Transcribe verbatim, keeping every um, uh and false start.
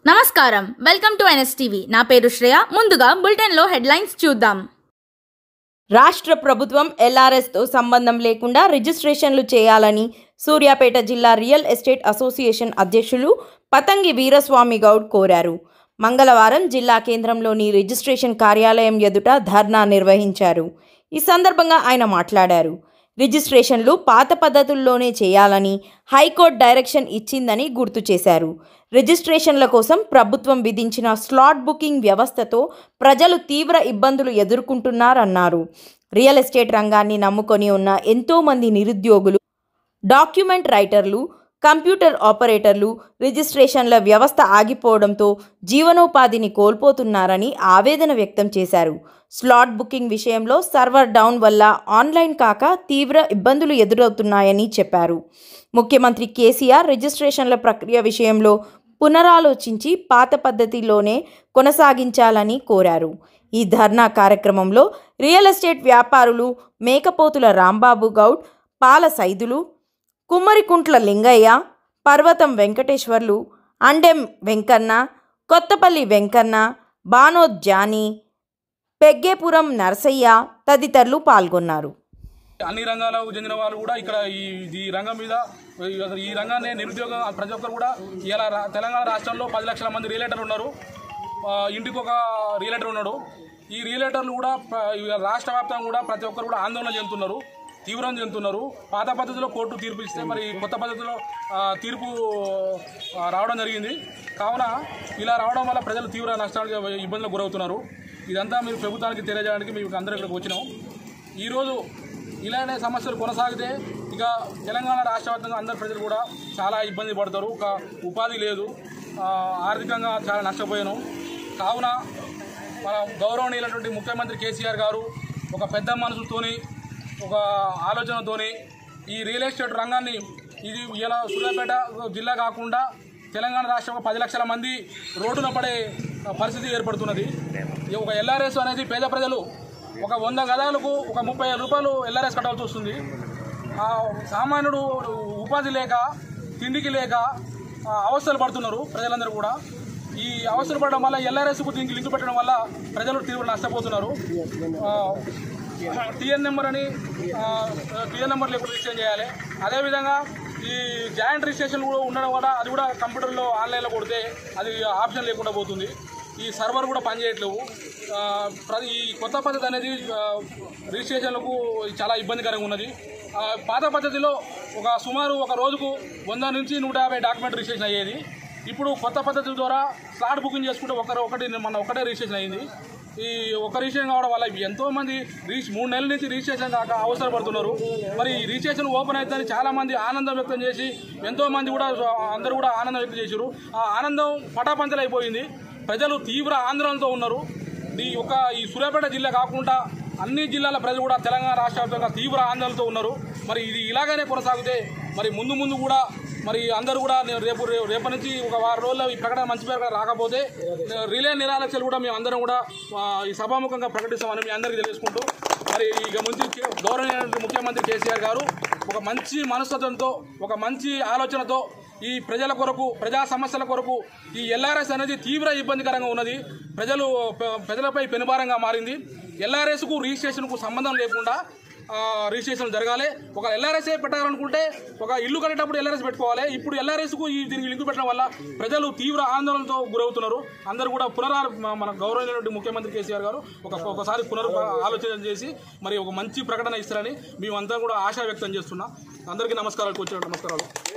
నమస్కారం welcome to NS TV నా పేరు శ్రేయ ముందుగా బులెటిన్ లో హెడ్లైన్స్ చూద్దాం। రాష్ట్ర ప్రభుత్వం ఎల్ఆర్ఎస్ తో సంబంధం లేకుండా రిజిస్ట్రేషన్లు చేయాలని సూర్యాపేట జిల్లా రియల్ ఎస్టేట్ అసోసియేషన్ అధ్యక్షులు పతంగి వీరస్వామి గౌడ్ కోరారు। మంగళవారం జిల్లా కేంద్రంలోని రిజిస్ట్రేషన్ కార్యాలయం ఎదుట ధర్నా నిర్వహించారు। ఈ సందర్భంగా ఆయన మాట్లాడారు। రిజిస్ట్రేషన్లు పాత పద్ధతుల్లోనే చేయాలని హైకోర్టు డైరెక్షన్ ఇచ్చిందని గుర్తు చేశారు। రిజిస్ట్రేషన్ల కోసం ప్రభుత్వం విధించిన స్లాట్ బుకింగ్ వ్యవస్థతో ప్రజలు తీవ్ర ఇబ్బందులు ఎదుర్కొంటున్నారన్నారు। రియల్ ఎస్టేట్ రంగాన్ని నమ్ముకొని ఉన్న ఎంతోమంది నిరుద్యోగులు, డాక్యుమెంట్ రైటర్లు, కంప్యూటర్ ఆపరేటర్లు రిజిస్ట్రేషన్ల వ్యవస్థ ఆగిపోవడంతో జీవనోపాధిని కోల్పోతున్నారని ఆవేదన వ్యక్తం చేశారు। స్లాట్ బుకింగ్ విషయంలో సర్వర్ డౌన్ వల్ల ఆన్లైన్ కాక తీవ్ర ఇబ్బందులు ఎదురవుతున్నాయని చెప్పారు। ముఖ్యమంత్రి కేసీఆర్ రిజిస్ట్రేషన్ల ప్రక్రియ విషయంలో పునరాలోచించి పాత పద్ధతిలోనే కొనసాగించాలని కోరారు। ఈ ధర్నా కార్యక్రమంలో రియల్ ఎస్టేట్ వ్యాపారులు మేకపోతుల రాంబాబు గౌడ్, పాల సైదులు, కుమ్మరికుంట్ల లింగయ్య, పర్వతం వెంకటేశ్వర్లు, అండెం వెంకన్న, కొత్తపల్లి వెంకన్న, బానోద్ జానీ, పెగ్గేపురం నర్సయ్య తదితరులు పాల్గొన్నారు। అన్ని రంగాలకు చెందిన వాళ్ళు కూడా ఇక్కడ ఈ ఈ రంగం మీద ఈ రంగాన్ని నిరుద్యోగ ప్రతి ఒక్కరు కూడా ఇలా తెలంగాణ రాష్ట్రంలో పది లక్షల మంది రియలేటర్లు ఉన్నారు। ఇంటికి ఒక రియలేటర్ ఉన్నాడు। ఈ రియలేటర్లు కూడా రాష్ట్ర వ్యాప్తంగా కూడా ప్రతి ఒక్కరు కూడా ఆందోళన చెందుతున్నారు, తీవ్రం చెందుతున్నారు। పాత పద్ధతిలో కోర్టు తీర్పు ఇస్తే మరి కొత్త పద్ధతిలో తీర్పు రావడం జరిగింది। కావున ఇలా రావడం వల్ల ప్రజలు తీవ్ర నష్టాలకు ఇబ్బందులకు గురవుతున్నారు। ఇదంతా మీరు ప్రభుత్వానికి తెలియజేయడానికి మేము అందరూ ఇక్కడికి వచ్చినాం। ఈరోజు ఇలానే సమస్యలు కొనసాగితే ఇక తెలంగాణ రాష్ట్ర వ్యాప్తంగా అందరు ప్రజలు కూడా చాలా ఇబ్బంది పడతారు। ఒక ఉపాధి లేదు, ఆర్థికంగా చాలా నష్టపోయాను। కావున మన గౌరవనీయులైనటువంటి ముఖ్యమంత్రి కేసీఆర్ గారు ఒక పెద్ద మనసుతోని, ఒక ఆలోచనతోని ఈ రియల్ ఎస్టేట్ రంగాన్ని ఇది ఇలా సూర్యాపేట జిల్లా కాకుండా తెలంగాణ రాష్ట్రంలో పది లక్షల మంది రోడ్డున పడే పరిస్థితి ఏర్పడుతున్నది। ఒక ఎల్ఆర్ఎస్ అనేది పేద ప్రజలు ఒక వంద గదాలకు ఒక ముప్పై వేల రూపాయలు ఎల్ఆర్ఎస్ కట్టాల్సి వస్తుంది। సామాన్యుడు ఉపాధి లేక, తిండికి లేక అవస్థలు పడుతున్నారు ప్రజలందరూ కూడా। ఈ అవస్థలు పడడం వల్ల ఎల్ఆర్ఎస్కు దీనికి లింక్ పెట్టడం వల్ల ప్రజలు తీవ్ర నష్టపోతున్నారు। టీఎన్ నెంబర్ అని టీఎన్ నెంబర్ లేకుండా రిజిస్ట్రేషన్ చేయాలి। అదేవిధంగా ఈ జాయింట్ రిజిస్ట్రేషన్ కూడా ఉండడం వల్ల అది కూడా కంప్యూటర్లో ఆన్లైన్లో కొడితే అది ఆప్షన్ లేకుండా పోతుంది। ఈ సర్వర్ కూడా పనిచేయట్లేవు। ఈ కొత్త పద్ధతి అనేది రిజిస్ట్రేషన్లకు చాలా ఇబ్బందికరంగా ఉన్నది। పాత పద్ధతిలో ఒక సుమారు ఒక రోజుకు వంద నుంచి నూట యాభై డాక్యుమెంట్ రిజిస్ట్రేషన్ అయ్యేది। ఇప్పుడు కొత్త పద్ధతి ద్వారా స్లాట్ బుకింగ్ చేసుకుంటే ఒకరు ఒకటి మన ఒకటే రిజిస్ట్రేషన్ అయింది। ఈ ఒక రిజిస్ట్రేషన్ కావడం వల్ల ఎంతోమంది రిజిస్ మూడు నెలల నుంచి రిజిస్ట్రేషన్ కాక అవసరపడుతున్నారు। మరి ఈ రిజిస్ట్రేషన్ ఓపెన్ అవుతుందని చాలామంది ఆనందం వ్యక్తం చేసి ఎంతోమంది కూడా అందరూ కూడా ఆనందం వ్యక్తం చేశారు। ఆ ఆనందం పటాపంచలు అయిపోయింది। ప్రజలు తీవ్ర ఆందోళనతో ఉన్నారు। ఈ ఒక ఈ సూర్యాపేట జిల్లా కాకుండా అన్ని జిల్లాల ప్రజలు కూడా తెలంగాణ రాష్ట్ర వ్యాప్తంగా తీవ్ర ఆందోళనతో ఉన్నారు। మరి ఇది ఇలాగనే కొనసాగితే మరి ముందు ముందు కూడా మరి అందరూ కూడా రేపు రేపటి నుంచి ఒక వారం రోజుల్లో ఈ ప్రకటన మంచి పేరు రాకపోతే రిలే నిరాలక్ష్యాలు కూడా మేము అందరం కూడా ఈ సభాముఖంగా ప్రకటిస్తామని మీ అందరికీ తెలియజేసుకుంటూ మరి ఇక ముందు గౌరవనీయ ముఖ్యమంత్రి కేసీఆర్ గారు ఒక మంచి మనస్తత్వంతో, ఒక మంచి ఆలోచనతో ఈ ప్రజల కొరకు, ప్రజా సమస్యల కొరకు ఈ ఎల్ఆర్ఎస్ అనేది తీవ్ర ఇబ్బందికరంగా ఉన్నది। ప్రజలు ప్రజలపై పెనుభారంగా మారింది। ఎల్ఆర్ఎస్కు రిజిస్ట్రేషన్కు సంబంధం లేకుండా రిజిస్ట్రేషన్ జరగాలి। ఒక ఎల్ఆర్ఎస్ పెట్టాలనుకుంటే ఒక ఇల్లు కట్టేటప్పుడు ఎల్ఆర్ఎస్ పెట్టుకోవాలి। ఇప్పుడు ఎల్ఆర్ఎస్కు ఈ దీనికి లింక్ పెట్టడం వల్ల ప్రజలు తీవ్ర ఆందోళనతో గురవుతున్నారు। అందరూ కూడా పునరా మన గౌరవనీయులైన ముఖ్యమంత్రి కేసీఆర్ గారు ఒక ఒకసారి పునర్ ఆలోచన చేసి మరి ఒక మంచి ప్రకటన ఇస్తారని మేమంతా కూడా ఆశా వ్యక్తం చేస్తున్నాం। అందరికీ నమస్కారాలు, కూర్చోండి, నమస్కారాలు।